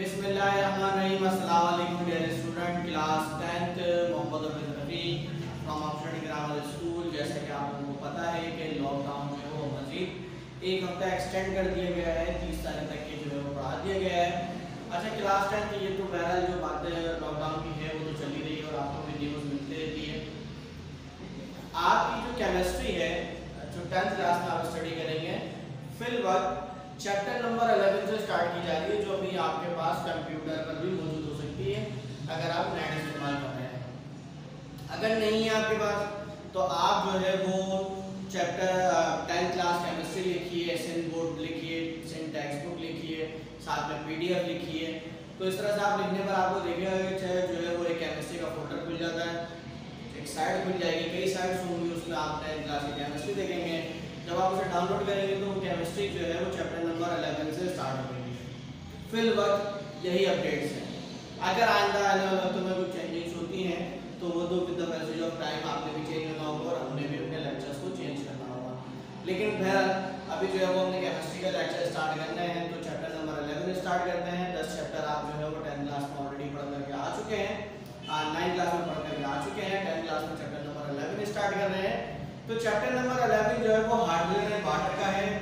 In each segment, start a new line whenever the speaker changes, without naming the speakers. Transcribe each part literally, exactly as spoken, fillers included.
बिस्मिल्लाहिर्रहमानिर्रहीम। अस्सलाम वालेकुम dear student, class tenth Mohammad Hafeez Rafi from optional grammar school. जैसा कि आप लोगों को पता है कि लॉकडाउन जो है वो मजीद एक हफ्ता एक्सटेंड कर दिया गया है, तीस तारीख तक के जो है वो बढ़ा दिया गया है। अच्छा, क्लास टेंथ ये तो बहरहाल जो बातें लॉकडाउन की है वो तो चली रही है और आपको भी न्यूज़ मिलती रहती है। आपकी जो केमिस्ट्री है जो टेंथ क्लास में आप स्टडी करेंगे, फिल वक्त चैप्टर नंबर इलेवन से स्टार्ट की जा रही है, जो अभी आपके पास कंप्यूटर पर भी मौजूद हो सकती है अगर आप नेट इस्तेमाल कर रहे हैं। अगर नहीं है आपके पास तो आप जो है वो चैप्टर टेंथ क्लास केमिस्ट्री लिखिए, सिन बोर्ड लिखिए, सिन टेक्स्ट बुक लिखिए, साथ में पीडीएफ लिखिए। तो इस तरह से आप लिखने पर आपको देखिएगा जो है वो एक केमिस्ट्री का फोल्डर खुल जाता है, एक साइड खुल जाएगी, कई साइड्स होंगी, उसमें आप टेंथ क्लास की केमिस्ट्री देखेंगे। जब आप उसे डाउनलोड करेंगे तो केमिस्ट्री जो है वो चैप्टर नंबर इलेवन से स्टार्ट होगी। फिल वक्त यही अपडेट्स हैं। अगर आइंदा आने वाले वक्त में कुछ चेंजेस होती हैं तो वो तो with the passage of time आपने भी चेंज होना होगा और हमने भी अपने लेक्चर्स को चेंज करना होगा। लेकिन बहरहाल अभी जो है वो हमने केमिस्ट्री का लेक्चर स्टार्ट करना है, तो चैप्टर नंबर इलेवन स्टार्ट करते हैं। दस चैप्टर आप जो है वो टेंथ क्लास में ऑलरेडी पढ़ करके आ चुके हैं, नाइन क्लास में पढ़ करके आ चुके हैं। टेंथ क्लास में चैप्टर नंबर इलेवन स्टार्ट कर रहे हैं। तो चैप्टर नंबर इलेवन जो है वो हाइड्रोजन एंड वाटर का है।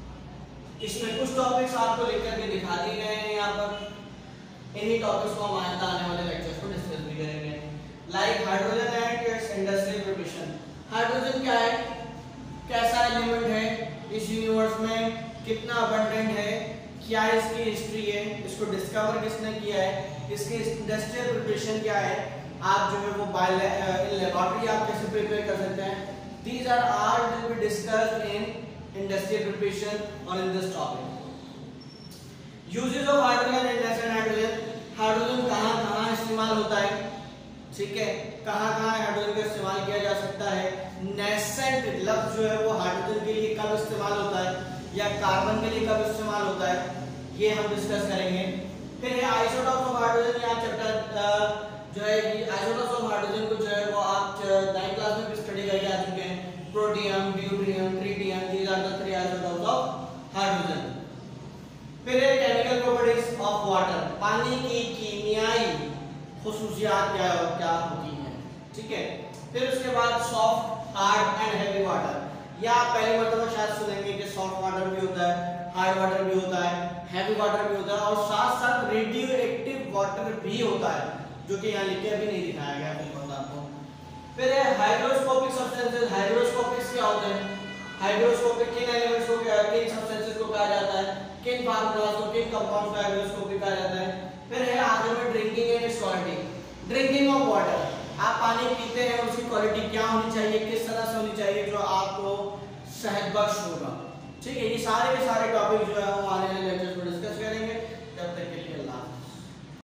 इसमें कुछ टॉपिक्स आपको लिख करके दिखा दिए गए हैं यहाँ पर। इन्हीं टॉपिक्स को हम आइंदा आने वाले लेक्चर्स को डिस्कस भी करेंगे, like hydrogen and its industrial preparation. Hydrogen क्या है, कैसा एलिमेंट है इस यूनिवर्स में, कितना अबंडेंट है, क्या इसकी हिस्ट्री है, इसको डिस्कवर किसने किया है, इसकी इंडस्ट्रियल प्रिपरेशन क्या है, आप जो है वो बाय लेबोरेटरी आप कैसे प्रिपेयर कर सकते हैं। These are all will be discussed in industrial preparation or in this topic. Uses of hydrogen and nascent hydrogen. Hydrogen कहाँ कहाँ इस्तेमाल होता है, ठीक है, कहाँ कहाँ हाइड्रोजन का इस्तेमाल किया जा सकता है। नेसेंट लफ्ज जो है वो हाइड्रोजन के लिए कब इस्तेमाल होता है या कार्बन के लिए कब इस्तेमाल होता है, ये हम डिस्कस करेंगे। फिर है आइसोटॉप्स ऑफ हाइड्रोजन। यहाँ चैप्टर जो है आइसोटॉप्स ऑफ हाइड्रोजन को जो है वो आप नाइन क्लास में भी स्टडी करके आ चुके हैं। Protium, deuterium, tritium, these are the three isotopes of hydrogen. फिर है केमिकल प्रॉपर्टीज ऑफ वाटर। पानी की कीमियाई खुसूसियात क्या क्या होती हैं, ठीक है। फिर उसके बाद soft, hard and heavy water. या आप पहली मर्तबा शायद सुनेंगे कि सॉफ्ट वाटर भी होता है, हार्ड वाटर भी होता है, हैवी वाटर भी होता है और साथ साथ रेडियो एक्टिव वाटर भी होता है, जो कि यहाँ लिख के अभी नहीं दिखाया गया है आपको। फिर है हाइड्रोस्कोपिक सब्सटेंसेस। हाइड्रोस्कोपिक क्या होते हैं, हाइड्रोस्कोपिक किन एलिमेंट्स को, किन सब्सटेंसेस को कहा जाता है, किन फार्मूलाज को, किन कंपाउंड्स को हाइड्रोस्कोपिक कहा जाता है। फिर है आखिर में drinking and its quality. Drinking of water, आप पानी पीते हैं उसकी क्वालिटी क्या होनी चाहिए, किस तरह से होनी चाहिए जो आपको सेहत बख्श होगा, ठीक है। ये सारे के सारे